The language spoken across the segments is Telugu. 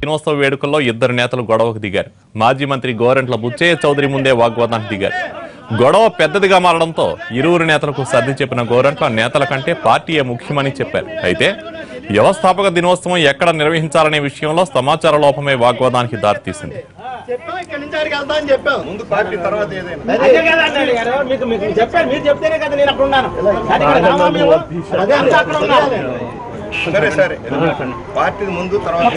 దినోత్సవ వేడుకల్లో ఇద్దరు నేతలు గొడవకు దిగారు. మాజీ మంత్రి గోరంట్ల బుచ్చయ్య చౌదరి ముందే వాగ్వాదానికి దిగారు. గొడవ పెద్దదిగా మారడంతో ఇరువురు నేతలకు సర్ది చెప్పిన గోరంట్ల నేతల కంటే పార్టీయే ముఖ్యమని చెప్పారు. అయితే వ్యవస్థాపక దినోత్సవం ఎక్కడ నిర్వహించాలనే విషయంలో సమాచార లోపమే వాగ్వాదానికి దారితీసింది. సరే సరే పార్టీ ముందు తర్వాత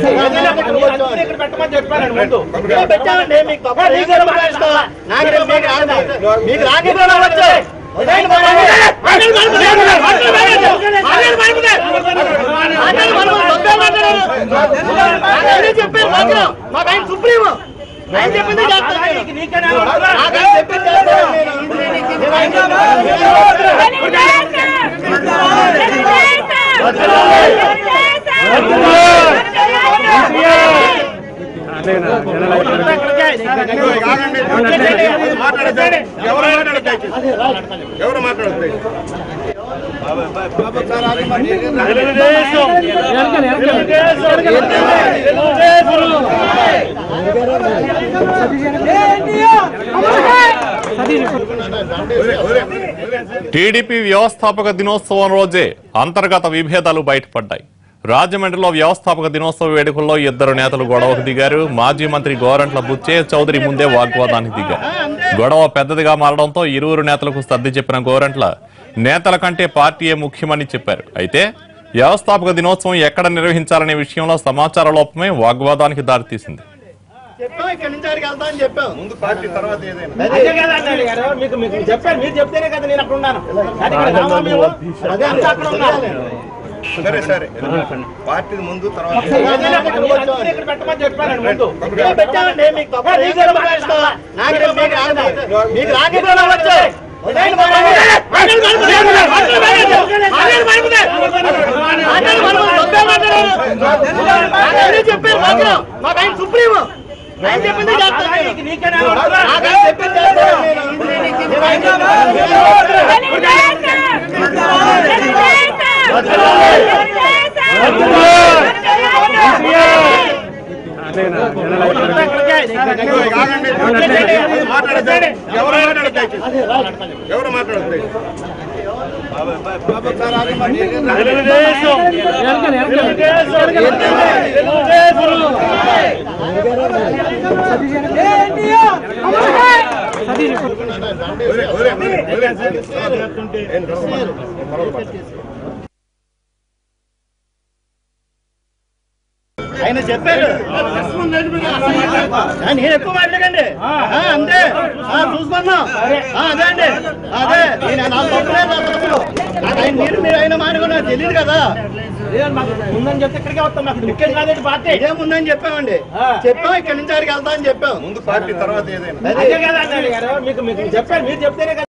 ఎవరు మాట్లాడుతుంది టీడీపీ వ్యవస్థాపక దినోత్సవం రోజే అంతర్గత విభేదాలు బయటపడ్డాయి. రాజమండ్రిలో వ్యవస్థాపక దినోత్సవ వేడుకల్లో ఇద్దరు నేతలు గొడవకు దిగారు. మాజీ మంత్రి గోరంట్ల బుచ్చయ్య చౌదరి ముందే వాగ్వాదానికి దిగారు. గొడవ పెద్దదిగా మారడంతో ఇరువురు నేతలకు సర్ది చెప్పిన గోరంట్ల నేతల కంటే పార్టీయే ముఖ్యమని చెప్పారు. అయితే వ్యవస్థాపక దినోత్సవం ఎక్కడ నిర్వహించాలనే విషయంలో సమాచార లోపమే వాగ్వాదానికి దారితీసింది. ముందు పార్టీ తర్వాత సరే సరే పార్టీ ముందు తర్వాత ఎవరు మాట్లాడుతుంది ఆయన చెప్పారు నేను ఎక్కువ మాట్లాడండి అంతే చూసుకున్నాం అదే అండి అదే మీరు అయినా మానుకున్నా తెలియదు కదా ముందని చెప్తే ఇక్కడికే వస్తాం నాకు టికెట్ కాలేదు పార్టీ ఇదే ముందని చెప్పామండి చెప్పాం ఇక్కడి నుంచి అక్కడికి వెళ్తా అని చెప్పాం ముందు పార్టీ తర్వాత ఏదైనా మీకు చెప్పారు మీరు చెప్తేనే